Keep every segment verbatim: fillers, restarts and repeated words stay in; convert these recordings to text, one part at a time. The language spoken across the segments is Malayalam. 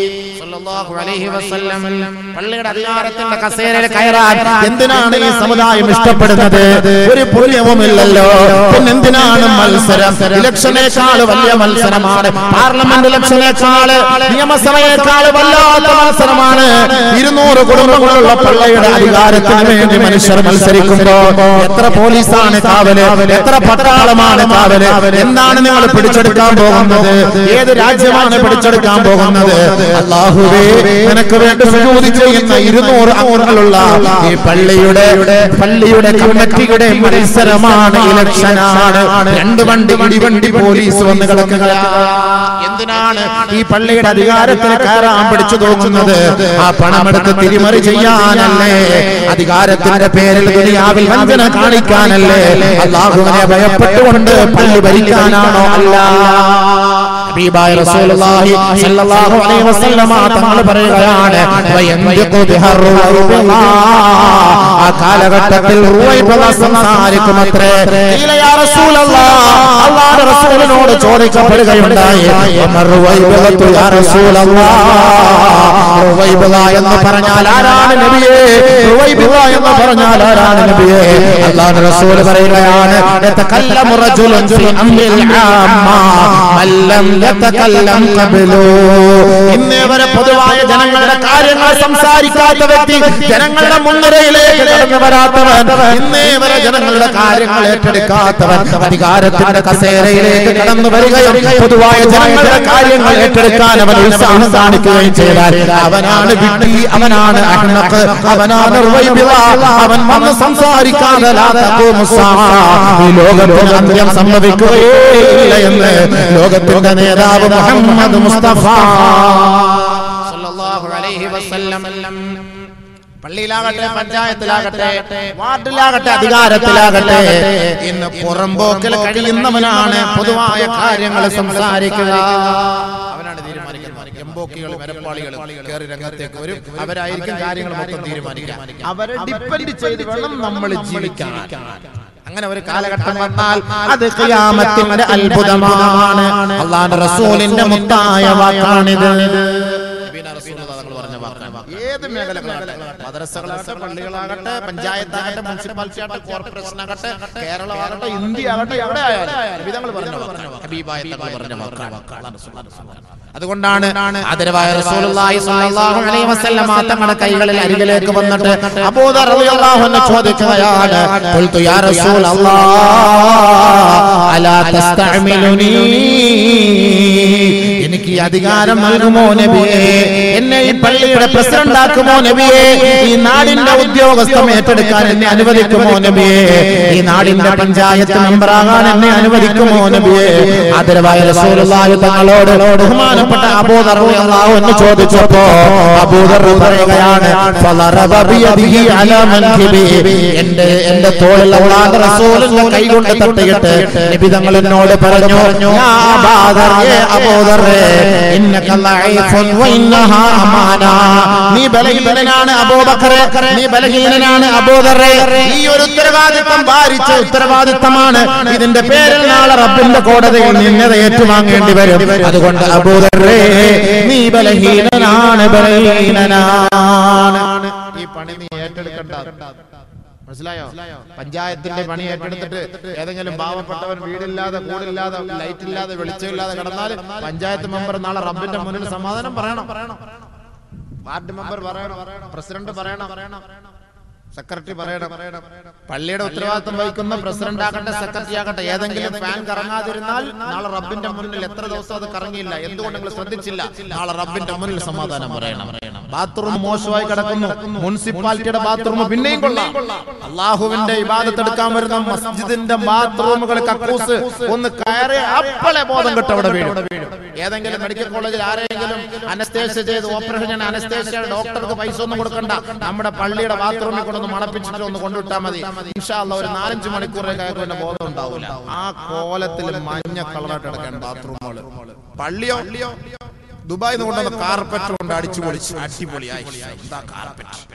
സല്ലല്ലാഹു അലൈഹി വസല്ലം പള്ളിയുടെ അധികാരത്തിന്റെ കസേരയിൽ കയറാൻ എന്തിനാണ് ഈ സമുദായം ഇഷ്ടപ്പെടുന്നത്? ഒരു പുണ്യവുമില്ലല്ലോ. പിന്നെ എന്തിനാണ് മത്സരം? ഇലക്ഷനേക്കാൾ വലിയ മത്സരമാണ് പാർലമെന്റ് ഇലക്ഷനേക്കാൾ, നിയമസഭയേക്കാൾ വല്ലാത്ത മത്സരമാണ്. ഇരുന്നൂറ് കുടുംബങ്ങളുള്ള പള്ളിയുടെ അധികാരത്തിന് വേണ്ടി മനുഷ്യർ മത്സരിക്കുമ്പോ എത്ര പോലീസാണ് കാവല്, എത്ര പട്ടാളമാണ് കാവല്? എന്താണ് നിങ്ങൾ പിടിച്ചെടുക്കാൻ പോകുന്നത്? ഏത് രാജ്യമാണ് പിടിച്ചെടുക്കാൻ പോകുന്നത്? അല്ലാഹുവേ, നിനക്ക് വേണ്ടി സുജൂദ് ചെയ്യുന്ന ഇരുന്നൂറ് അംഗങ്ങളുള്ള ഈ പള്ളിയുടെ പള്ളിയുടെ കമ്മിറ്റിയുടെ മത്സരമാണ്, ഇലക്ഷനാണ്. രണ്ട് വണ്ടി ഇടിവണ്ടി പോലീസ് വന്ന് കിടക്കുക. എന്തിനാണ് ഈ പള്ളിയുടെ അധികാരത്തിൽ കയറാൻ പിടിച്ചു തോന്നുന്നത്? ആ പണമെടുത്ത് തിരിമറി ചെയ്യാനല്ലേ? അധികാരത്തിന്റെ പേരിൽ ദുനിയാവിൽ വഞ്ചന കാണിക്കാനല്ലേ? അല്ലാഹുവിനെ ഭയപ്പെട്ടുകൊണ്ട് പള്ളി ഭരിക്കാനാണോ? അല്ല. ഹബീബായ റസൂലുള്ളാഹി സ്വല്ലല്ലാഹു അലൈഹി വസല്ലം തങ്ങൾ പറയുകയാണ്, വയന്തിഖു ബിഹർറുവൈബ. ആ കാലഘട്ടത്തിൽ റുവൈബ സംസാരിക്കുമത്രേ. യാ റസൂലല്ലാഹ്, അല്ലാഹുവിന്റെ റസൂലിനോട് ചോദിക്കപ്പെടുകയുണ്ടായി, റുവൈബ യാ റസൂലല്ലാഹ്, റുവൈബ എന്ന് പറഞ്ഞാൽ ആരാണ് നബിയേ? റുവൈബ എന്ന് പറഞ്ഞാൽ ആരാണ് നബിയേ? അല്ലാഹുവിന്റെ റസൂൽ പറയുകയാണ്, യതകല്ലമു റജുലുൻ ഫി അംരിൽ ആമ്മ മല്ലം യതകല്ലം ഖബലു. ഇന്നേവരെ പൊതുവായ ജനങ്ങളുടെ കാര്യങ്ങൾ സംസാരിക്കാത്ത വ്യക്തി, ജനങ്ങളുടെ മുൻനിരയിലേക്ക് കടന്നു വരാത്തവൻ, ഇന്നേവരെ ജനങ്ങളുടെ കാര്യങ്ങൾ ഏറ്റെടുക്കാത്തവൻ, അധികാരത്തിന്റെ കസേരയിലേക്ക് കടന്നു വരികയും പൊതുവായ ജനങ്ങളുടെ കാര്യങ്ങൾ ഏറ്റെടുക്കാൻ അവൻ ഉത്സാഹം കാണിക്കുകയും ചെയ്താൽ അവനാണ് വിഡ്ഢി, അവനാണ് അഹ്നഖ്, അവനാണ് റുവൈബ. അവൻ വന്ന് സംസാരിക്കാതെ ലാ തഖൂമു സ്സാഅ, ഈ ലോകത്തിന് അന്ത്യം സംഭവിക്കുകയില്ല എന്ന് ലോകത്തിന്റെ നേതാവ് മുഹമ്മദ് മുസ്തഫ സല്ലല്ലാഹു അലൈഹി വസല്ലം പള്ളിയിലാകട്ടെ, പഞ്ചായത്തിലാകട്ടെ, വാർഡിലാകട്ടെ, അധികാരത്തിലാകട്ടെ, ഇന്ന് പുറമ്പോക്കിൽ കഴിയുന്നവനാണ് പൊതുവായ കാര്യങ്ങൾ സംസാരിക്കുക. അവനാണ് തീരുമാനിക്കുന്നത്. എംബോക്കികൾ, വരപ്പാളികൾ കയറി രംഗത്തേക്ക് വരും. അവരായിരിക്കും കാര്യങ്ങൾ മൊത്തം തീരുമാനിക്കുക. അവരെ ഡിപ്പെൻഡ് ചെയ്ത് വേണം നമ്മൾ ജീവിക്കാൻ. അങ്ങനെ ഒരു കാലഘട്ടം വന്നാൽ അത് ഖിയാമത്തിന്റെ അത്ഭുതമാണ്. അല്ലാഹുവിന്റെ റസൂലിന്റെ മുത്തായ വാക്കാണിത്. ഏത് മേഖലകളാകട്ടെ, മദ്രസകളാകട്ടെ, പള്ളികളാകട്ടെ, പഞ്ചായത്താകട്ടെ, മുനിസിപ്പാലിറ്റി ആകട്ടെ, കോർപ്പറേഷൻ ആകട്ടെ, കേരളമാകട്ടെ, ഇന്ത്യ ആകട്ടെ, എവിടെ ആയാലും അതുകൊണ്ടാണ് ആദരവായ റസൂലുള്ളാഹി സ്വല്ലല്ലാഹു അലൈഹി വസല്ലം തങ്ങളുടെ കൈകളിൽ അരികിലേക്ക് വന്നിട്ട് അബൂദർ റളിയല്ലാഹു അൻഹു ചോദിക്കുകയാണ്, ഖുൽതു യാ റസൂലല്ലാഹ് അലാ തസ്തഅമിലുനി, എനിക്ക് ഈ അധികാരം നൽകുമോ നബിയേ? എന്നെ ഈ പള്ളിയുടെ പ്രസിഡന്റ് ആക്കുമോ നബിയേ? ഈ നാടിന്റെ ഉദ്യോഗസ്ഥം ഏറ്റെടുക്കാൻ എന്നെ അനുവദിക്കുമോ നബിയേ? ഈ നാടിന്റെ പഞ്ചായത്ത് മെമ്പറാകാൻ എന്നെ അനുവദിക്കുമോ നബിയേ? ആദരവായ റസൂലുള്ളാഹി തങ്ങളോട് ബഹുമാനപ്പെട്ട അബൂദർ റളിയല്ലാഹു അൻഹു ചോദിച്ചപ്പോ അബൂദർ പറയുകയാണ്, ഫളറബ ബിയദിഹി അലാ മൻകിബി, എന്റെ എന്റെ തോളിൽ അല്ലാഹുവിന്റെ റസൂലിന്റെ കൈകൊണ്ട് തട്ടിയിട്ട് നബി തങ്ങൾ എന്നോട് പറഞ്ഞു, യാ അബൂദർ, യേ അബൂദർ, ഇന്നക ലഈഫുൻ വ ഇന്നഹാ അമാന, നീ ബലഹീനനാണ് അബൂബക്കർ, നീ ബലഹീനനാണ് അബൂദർ. ഈ ഒരു ഉത്തരവാദിത്തം ഭാരിച്ച ഉത്തരവാദിത്തമാണ്. ഇതിന്റെ പേരിൽ നാളെ റബ്ബിന്റെ കോടതിയിൽ നിന്നെ ഏറ്റുവാങ്ങേണ്ടി വരും. അതുകൊണ്ട് അബൂദർ, നീ ബലഹീനനാണ്, ബലഹീനനാണ്. ഈ പണി നീ ഏറ്റെടുക്കണ്ട. മനസ്സിലായോ? പഞ്ചായത്തിന്റെ പണി ഏറ്റെടുത്തിട്ട് ഏതെങ്കിലും പാവപ്പെട്ടവൻ വീടില്ലാതെ, കൂടില്ലാതെ, ലൈറ്റ് ഇല്ലാതെ, വെളിച്ചമില്ലാതെ കിടന്നാൽ പഞ്ചായത്ത് മെമ്പർ നാളെ റബ്ബിന്റെ മുന്നിൽ സമാധാനം പറയണം. വാർഡ് മെമ്പർ പറയണം, പ്രസിഡന്റ് പറയണം, സെക്രട്ടറി പറയണം. പള്ളിയുടെ ഉത്തരവാദിത്വം വഹിക്കുന്ന പ്രസിഡന്റ് ആകട്ടെ, സെക്രട്ടറി ആകട്ടെ, ഏതെങ്കിലും ഫാൻ കറങ്ങാതിരുന്നാൽ നാളെ റബ്ബിന്റെ മുന്നിൽ എത്ര ദിവസം അത് കറങ്ങിയില്ല, എന്തുകൊണ്ട് നിങ്ങൾ ശ്രദ്ധിച്ചില്ല, നാളെ റബ്ബിന്റെ മുന്നിൽ സമാധാനം പറയണം. ബാത്റൂം മോശമായി കിടക്കുന്നു, മുനിസിപ്പാലിറ്റിയുടെ ബാത്റൂം പിന്നെയും കൊള്ളാം. അള്ളാഹുവിന്റെ ഇബാദത്ത് എടുക്കാൻ വരുന്ന മസ്ജിദിന്റെ ബാത്റൂമുകൾ കക്കൂസ് ഒന്ന് കയറി അപ്പളെ ബോധം കെട്ട് അവിടെ വീഴും. ഏതെങ്കിലും മെഡിക്കൽ കോളേജിൽ ആരെങ്കിലും അനസ്തേഷ്യ ചെയ്ത് ഓപ്പറേഷൻ അനസ്തേഷ്യ ഡോക്ടർക്ക് പൈസ ഒന്നും കൊടുക്കണ്ട, നമ്മുടെ പള്ളിയുടെ ബാത്റൂമിൽ കൊണ്ടൊന്ന് മണപ്പിച്ചിട്ട് ഒന്ന് കൊണ്ടുവിട്ടാൽ മതി. ഇൻഷാ അല്ലാഹ് ഒരു നാലഞ്ച് മണിക്കൂറൊക്കെ ആയതുകൊണ്ട് ബോധം ഉണ്ടാവില്ല. ആ കോലത്തിൽ മഞ്ഞ കളറായിട്ട് കിടക്കാൻ ബാത്റൂമുകൾ. പള്ളിയോ ദുബായിൽ നിന്ന് കൊണ്ടുവന്ന കാർപ്പറ്റ് കൊണ്ട് അടിച്ചു പൊളിച്ചു അടിപൊളിയായി. എന്താ കാർപ്പറ്റ്?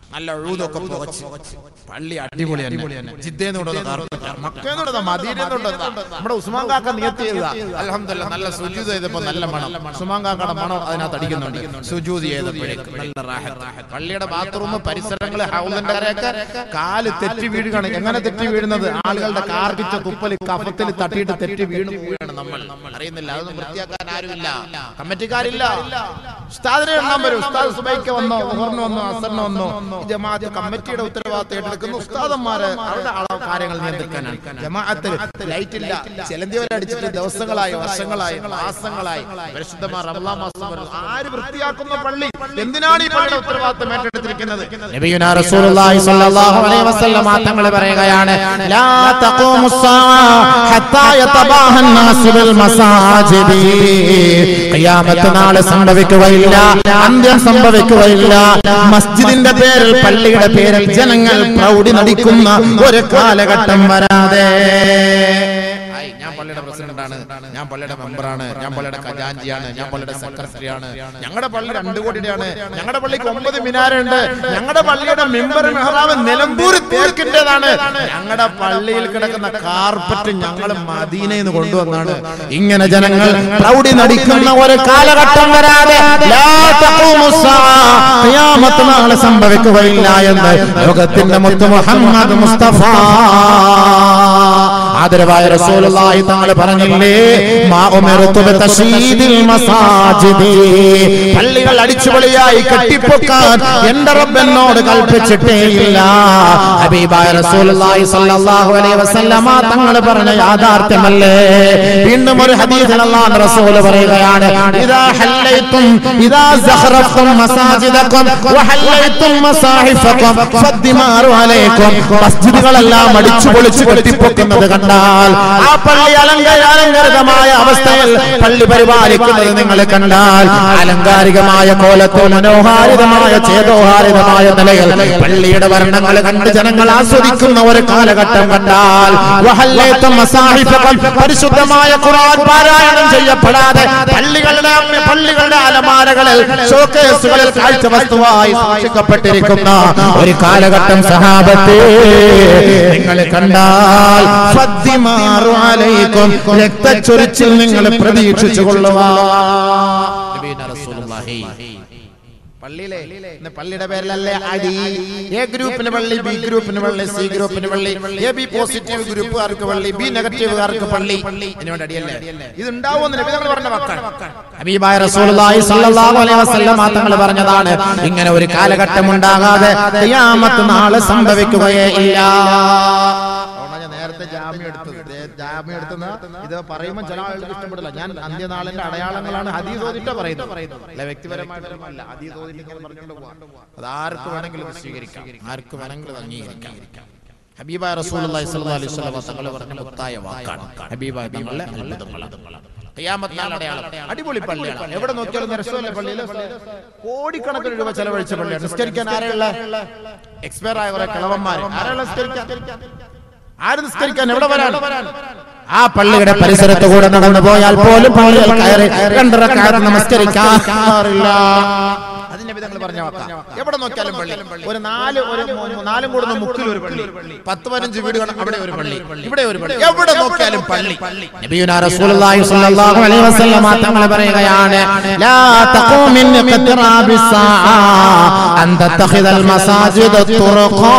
നല്ല ഉഴുതൊക്കെ പുകച്ച് പള്ളി അടിപൊളി തന്നെ. ജിദ്ദേന്നോട് മക്കേന്നോട് മദീനയോട് നമ്മുടെ ഉസ്മാൻ കാക്ക നിയത്ത് ചെയ്തതാ. അൽഹംദുലില്ലാഹ് നല്ല സുജൂദ് ചെയ്തപ്പോ നല്ല മണം. ഉസ്മാൻ കാക്കയുടെ മണം അതിനകത്ത് അടിക്കുന്നുണ്ട്. സുജൂദ് ചെയ്തപ്പോഴേക്കും നല്ല റാഹത്ത്. പള്ളിയുടെ ബാത്റൂം പരിസരങ്ങള് ഹൗലിന്റെ കരയൊക്കെ കാല് തെറ്റി വീഴുകയാണ്. എങ്ങനെ തെറ്റി വീഴുന്നത്? ആളുകളുടെ കാർക്കിച്ച തുപ്പല് കഫത്തിൽ തട്ടിയിട്ട് തെറ്റി വീണു പോവുകയാണ്. നമ്മൾ അറിയുന്നില്ല. അതൊന്നും വൃത്തിയാക്കാൻ ആരുമില്ല, കമ്മിറ്റിക്കാരില്ല. ഉസ്താദിനെ എണ്ണാൻ വരും. ഉസ്താദ് സുബൈക്ക് വന്നോ, ഉമറിന് വന്നോ, അസറിന് വന്നോ, ജമാഅത്ത് കമ്മിറ്റിയുടെ ഉത്തരവാദിത്തം ഏറ്റെടുക്കുന്ന ഉസ്താദന്മാര് അവരുടെ അളവ് കാര്യങ്ങൾ നിയന്ത്രിക്കാനാണ്. ജമാഅത്തിൽ ലൈറ്റ് ഇല്ല, ചെലന്തി വരെ അടിച്ചിട്ട് ദിവസങ്ങളായി, വർഷങ്ങളായി, മാസങ്ങളായി. പരിശുദ്ധമായ റമളാൻ മാസം വരുന്നു. ആര് വൃത്തിയാക്കുന്ന പള്ളി? എന്തിനാണ് ഈ പള്ളിയുടെ ഉത്തരവാദിത്തം ഏറ്റെടുത്തിരിക്കുന്നത്? നബിയുനാ റസൂലുള്ളാഹി സ്വല്ലല്ലാഹു അലൈഹി വസല്ലം തങ്ങൾ പറയുകയാണ്, ലാ തഖൂമുസ്സാ ഹത്താ യതബാഹൻ നാസു ബിൽ മസാജിദി. ഖിയാമത്ത് നാൾ സംഭവിക്കുകയില്ല, അന്ത്യം സംഭവിക്കുകയില്ല. മസ്ജിദിന്റെ പേരിൽ, പള്ളിയുടെ പേരിൽ ജനങ്ങൾ പ്രൗഢി നടിക്കുന്ന ഒരു കാലഘട്ടം വരാതെ. ഞാൻ പള്ളിയുടെ പ്രസിഡന്റാണ്, ഞാൻ പള്ളിയുടെ മെമ്പറാണ്, ഞാൻ പള്ളിയുടെ ഖജാൻജിയാണ്, ഞാൻ പള്ളിയുടെ സെക്രട്ടറിയാണ്, ഞങ്ങളുടെ പള്ളി രണ്ടു കോടിയുടെയാണ്, ഞങ്ങളുടെ പള്ളിക്ക് ഒമ്പത് മിനാരുണ്ട്, ഞങ്ങളുടെ പള്ളിയുടെ മെമ്പർ മെഹ്റാബ് നിലമ്പൂർ തേക്കിന്റേതാണ്, ഞങ്ങളുടെ പള്ളിയിൽ കിടക്കുന്ന കാർപ്പറ്റ് ഞങ്ങൾ മദീനയിൽ നിന്ന് കൊണ്ടുവന്നാണ്. ഇങ്ങനെ ജനങ്ങൾ പ്രൗഢി നടിക്കുന്ന ഒരു കാലഘട്ടം വരാതെ ഖിയാമത്ത് നാൾ സംഭവിക്കുകയില്ല എന്ന് ലോകത്തിന്റെ മുത്ത് മുഹമ്മദ് മുസ്തഫ ആദരവായ റസൂലുള്ളാഹി തആല പറഞ്ഞില്ലേ, മാ ഉമിർതു ബിതശീദിൽ മസാജിദി. പള്ളികൾ അടിച്ചുപൊളിയായി കെട്ടിപ്പൊക്കാൻ എന്റെ റബ്ബ് എന്നോട് കൽപ്പിച്ചിട്ടേയില്ല. ഹബീബായ റസൂലുള്ളാഹി സ്വല്ലല്ലാഹു അലൈഹി വസല്ലമ തങ്ങൾ പറഞ്ഞ യാഥാർത്ഥ്യമല്ലേ? വീണ്ടും ഒരു ഹദീസിൽ അല്ലാഹുവിന്റെ റസൂൽ പറയുകയാണ്, ഇദാ ഹല്ലൈതും ഇദാ സഖറഫ്തും മസാജിദകും വഹല്ലൈതും മസാഹിഫകും ഫദ്ദിമാറു അലൈക്കും. മസ്ജിദുകളെല്ലാം അടിച്ചുപൊളിച്ച് കെട്ടിപ്പൊക്കുന്നത് കണ്ടാൽ, ആ പള്ളി അലങ്കാര അലങ്കാരികമായ അവസ്ഥയിൽ പള്ളി പരിപാലിക്കുന്നത് നിങ്ങൾ കണ്ടാൽ, അലങ്കാരികമായ കോലത്തോ മനോഹാരിതമായ ചേതോഹാരിതമായ നിലയിൽ പള്ളിയുടെ വർണ്ണങ്ങൾ കണ്ട് ജനങ്ങൾ ആസ്വദിക്കുന്ന ഒരു കാലഘട്ടം കണ്ടാൽ, പരിശുദ്ധമായ ഖുർആൻ പാരായണം ചെയ്യപ്പെടാതെ പള്ളികളുടെ പള്ളികളുടെ അലമാരകളിൽ ഷോക്കേസുകളിൽ കാഴ്ച വസ്തുവായി സൂക്ഷിക്കപ്പെട്ടിരിക്കുന്ന ഒരു കാലഘട്ടം സഹാബത്തെ നിങ്ങൾ കണ്ടാൽ, രക്തച്ചൊരിച്ചിൽ നിങ്ങൾ പ്രതീക്ഷിച്ചു കൊള്ളുക. പള്ളിയിലെ പള്ളിയുടെ പേരിലല്ലേ അടി? എ ഗ്രൂപ്പിന് പള്ളി, ബി ഗ്രൂപ്പിന് പള്ളി, സി ഗ്രൂപ്പിന് പള്ളി, എ ബി പോസിറ്റീവ് ഗ്രൂപ്പുകാർക്ക് പള്ളി, ബി നെഗറ്റീവുകാർക്ക് പള്ളി. ഇതിനോട് അടിയല്ലേ? ഇത് ഉണ്ടാവുമെന്ന് നബി തങ്ങൾ പറഞ്ഞ വാക്കാണ്. ഹബീബായ റസൂലുള്ളാഹി സ്വല്ലല്ലാഹു അലൈഹി വസല്ലം തങ്ങൾ പറഞ്ഞതാണ്, ഇങ്ങനെ ഒരു കാലഘട്ടം ഉണ്ടാകാതെ ഖിയാമത്ത് നാൾ സംഭവിക്കുകയേ ഇല്ല. നേരത്തെ ജാമ്യം എടുത്തത് ജാമ്യം എടുത്തുന്ന ഇത് പറയുമ്പോൾ ചില ആളുകൾക്ക് ഇഷ്ടപ്പെടില്ല. ഞാൻ അന്ത്യനാളിന്റെ അടയാളങ്ങളാണ് ഹദീസ് ഓതിട്ട് പറയുന്നത്, അല്ല വ്യക്തിപരമായിട്ടല്ല. ഹദീസ് ഓതിട്ട് പറഞ്ഞുകൊണ്ട് പോകാം. അത് ആർക്ക് വേണമെങ്കിലും സ്വീകരിക്കാം, ആർക്ക് വേണമെങ്കിലും അംഗീകരിക്കാം. ഹബീബായ റസൂലുള്ളാഹി സ്വല്ലല്ലാഹു അലൈഹി വസല്ലം തങ്ങൾ പറഞ്ഞ മുത്തായ വാക്കാണ് ഹബീബായ തങ്ങളുടെ അത്ഭുതങ്ങളാണ്. ഖിയാമത്ത് നാൾ അടയാളം. അടിപൊളി പള്ളിയാണ്, എവിടെ നോക്കിയാലും റസൂലുള്ളാഹി പള്ളിയിൽ കോടിക്കണക്കിന് രൂപ ചെലവഴിച്ച പള്ളിയാണ്. നിസ്കരിക്കാൻ ആരെയുള്ള? എക്സ്പയർ ആയ കുറെ കിളവന്മാർ. ആരെയുള്ള നിസ്കരിക്കാൻ? ആര് നിസ്കരിക്കാൻ? എവിടെ വരാൻ? ആ പള്ളിയുടെ പരിസരത്ത് കൂടെ നടന്നു പോയാൽ പോലും പള്ളിയിൽ കയറി രണ്ട് റക്അത്ത് നമസ്കരിക്കാറില്ല. അതിന് നബി തങ്ങൾ പറഞ്ഞ വാക്കാ. എവിടെ നോക്കിയാലും പള്ളി. ഒരു നാല് ഒരു നാലും കൂടുന്ന മുക്കിൽ ഒരു പള്ളി, പത്ത് പതിനഞ്ച് വീടുകൾ, അവിടെ ഒരു പള്ളി, ഇവിടെ ഒരു പള്ളി, എവിടെ നോക്കിയാലും പള്ളി. നബിയുനാ റസൂലുള്ളാഹി സ്വല്ലല്ലാഹു അലൈഹി വസല്ലം തങ്ങൾ പറയുകയാണ്, ലാ തഖൂമിൻ ഖത്റാബിസ്സാഅ അൻ തത്തഖിദൽ മസാജിദ തുർഖാ.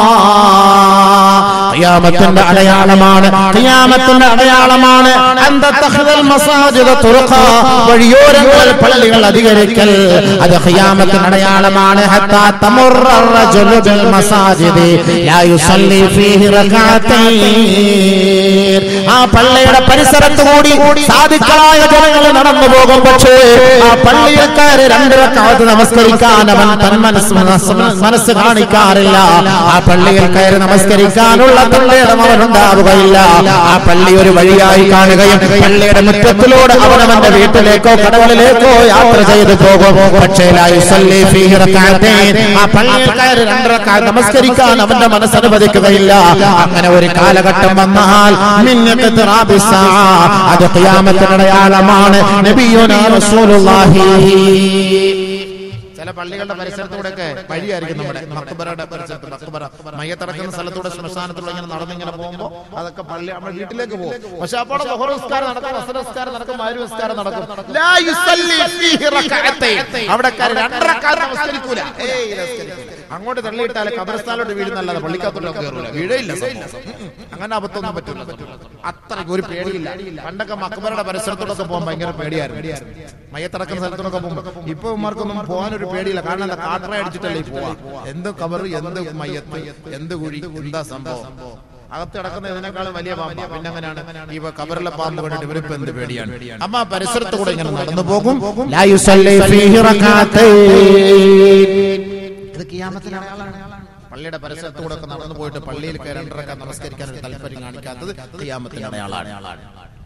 ഖിയാമത്തിന്റെ അടയാളമാണ്, ഖിയാമത്തിന്റെ അടയാളമാണ് അൻ തത്തഖിദൽ മസാജിദ തുർഖാ. വഴിയോരങ്ങളിൽ പള്ളികൾ അധികരിക്കൽ, അത് ഖിയാമത്തിന്റെ അടയാളമാണ്. ഹത്താ തമുറ റജുലു ബിൽ മസാജിദി ലാ യുസല്ലി ഫീഹി റകഅതൈൻ. ആ പള്ളിയുടെ പരിസരത്ത് കൂടി സാദിഖായ ജനങ്ങൾ നടന്നു പോകും, പക്ഷേ ആ പള്ളിയിൽ കയറി രണ്ട് റക്അത്ത് നമസ്കരിക്കാൻ അവൻ തൻ മനസ്സ് കാണിക്കാറില്ല. ആ പള്ളിയിൽ കയറി നമസ്കരിക്കാനുള്ള തള്ളിയിടം അവനുണ്ടാവുകയില്ല. ആ പള്ളി ഒരു വഴിയായി കാണുകയും പള്ളിയുടെ മുറ്റത്തിലൂടെ അവനവന്റെ വീട്ടിലേക്കോ കടകളിലേക്കോ യാത്ര ചെയ്തു പോകും. പക്ഷേ ആ പള്ളിയിൽ കയറി രണ്ട് റക്അത്ത് നമസ്കരിക്കാൻ അവന്റെ മനസ്സ് അനുവദിക്കുകയില്ല. അങ്ങനെ ഒരു കാലഘട്ടം വന്നാൽ അത് ഖിയാമത്തിന്റെ അടയാളമാണ്. നബിയുനാ റസൂലുള്ളാഹി ചില പള്ളികളുടെ പരിസരത്തൂടെ ഒക്കെ വഴിയായിരിക്കും നമ്മുടെ മക്ബറയുടെ പരിസരത്ത്, മക്ബറ മയ്യത്തടക്കുന്ന സ്ഥലത്തൂടെ ശ്മശാനത്തിലൂടെ ഇങ്ങനെ നടന്നിങ്ങനെ പോകുമ്പോൾ അതൊക്കെ പള്ളി നമ്മുടെ വീട്ടിലേക്ക് പോകും. പക്ഷെ അപ്പോൾ ബഹുർ നിസ്കാരം നടക്കും, അസ്ർ നിസ്കാരം നടക്കും, മഗ്‌രിബ് നിസ്കാരം നടക്കും. ലാ യുസല്ലി ഫീഹി റകഅത്തൈൻ, അവിടെ രണ്ട് റകഅത്ത് നമസ്കരിക്കൂല. ഏയ് അങ്ങോട്ട് തള്ളിയിട്ടാൽ ഖബർസ്ഥാനിലോട്ട് വീഴുന്നല്ലാതെ പള്ളിക്കകത്തോട്ട് കയറൂല, വീഴയില്ല. അങ്ങനെ അബദ്ധമൊന്നും പറ്റില്ല, അത്രയ്ക്ക് ഒരു പേടിയില്ല. പണ്ടൊക്കെ മക്ബറയുടെ പരിസരത്തോടൊക്കെ പോകാൻ ഭയങ്കര പേടിയായിരുന്നു, മയ്യത്തടക്കുന്ന സ്ഥലത്തോടൊക്കെ പോകുമ്പോൾ. ഇപ്പൊ ഉമ്മാർക്കൊന്നും പോകാനൊരു പേടിയില്ല, കാരണം എന്താ, കാട്ടറ അടിച്ചിട്ടല്ലേ പോവാ. എന്ത് കബർ, എന്ത് മയ്യത്ത്, എന്ത് കുഴി, എന്താ സംഭവം. അകത്ത് കിടക്കുന്ന ഇതിനേക്കാളും വലിയ പാമ്പ്. പിന്നെ അങ്ങനെയാണ് ഈ കബറിലെ പാമ്പ് കണ്ടിട്ട് ഇവരിപ്പോ എന്ത് പേടിയാണ്. അമ്മ പരിസരത്ത് കൂടെ ഇങ്ങനെ നടന്നു പോകും. ഇത് ഖിയാമത്തിലാണ്. പള്ളിയുടെ പരിസരത്തൂടെ ഒക്കെ നടന്നു പോയിട്ട് പള്ളിയിൽ കയറി രണ്ടരക്ക നമസ്കരിക്കാൻ ഒരു താല്പര്യം കാണിക്കാത്തത് ഖിയാമത്തിന്റെ അടയാളാണ്.